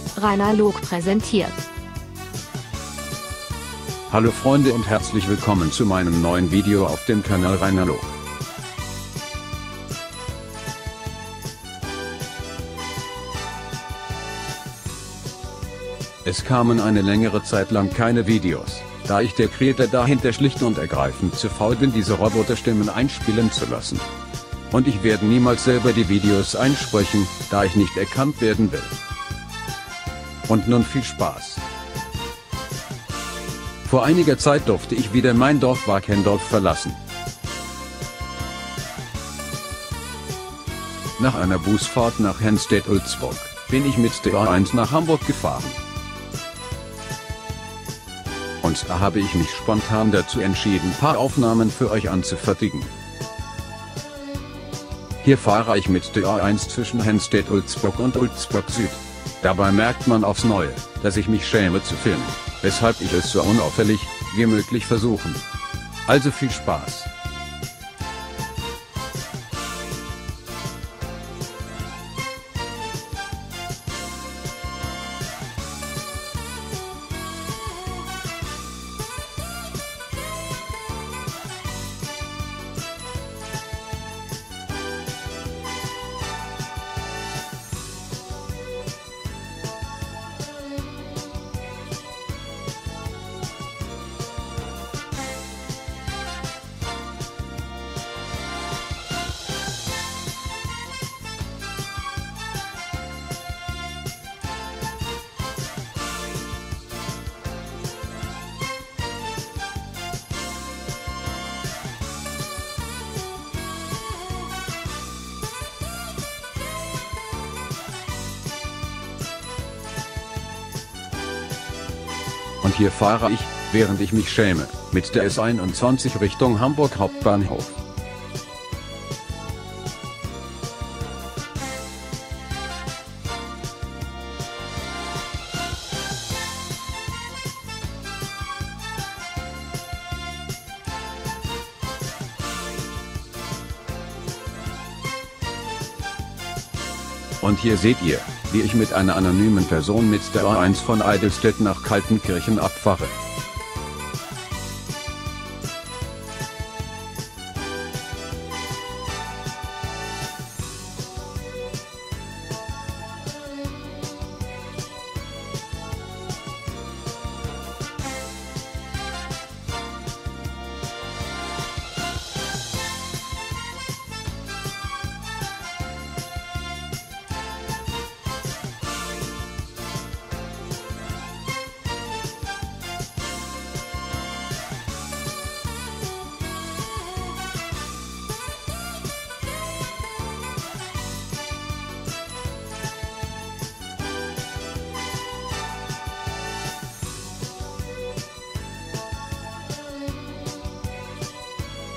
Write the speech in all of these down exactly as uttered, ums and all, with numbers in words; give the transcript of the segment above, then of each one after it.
Reinalog präsentiert. Hallo Freunde und herzlich willkommen zu meinem neuen Video auf dem Kanal Reinalog. Es kamen eine längere Zeit lang keine Videos, da ich der Creator dahinter schlicht und ergreifend zu faul bin, diese Roboterstimmen einspielen zu lassen. Und ich werde niemals selber die Videos einsprechen, da ich nicht erkannt werden will. Und nun viel Spaß. Vor einiger Zeit durfte ich wieder mein Dorf Wakendorf verlassen. Nach einer Busfahrt nach Henstedt-Ulzburg bin ich mit der A eins nach Hamburg gefahren. Und da habe ich mich spontan dazu entschieden, paar Aufnahmen für euch anzufertigen. Hier fahre ich mit der A eins zwischen Henstedt-Ulzburg und Ulzburg Süd. Dabei merkt man aufs Neue, dass ich mich schäme zu filmen, weshalb ich es so unauffällig wie möglich versuchen. Also viel Spaß! Und hier fahre ich, während ich mich schäme, mit der S einundzwanzig Richtung Hamburg Hauptbahnhof. Und hier seht ihr, wie ich mit einer anonymen Person mit der A eins von Eidelstedt nach Kaltenkirchen abfahre.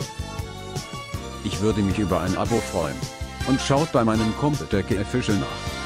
Ich würde mich über ein Abo freuen. Und schaut bei meinem Kumpel der G Official nach.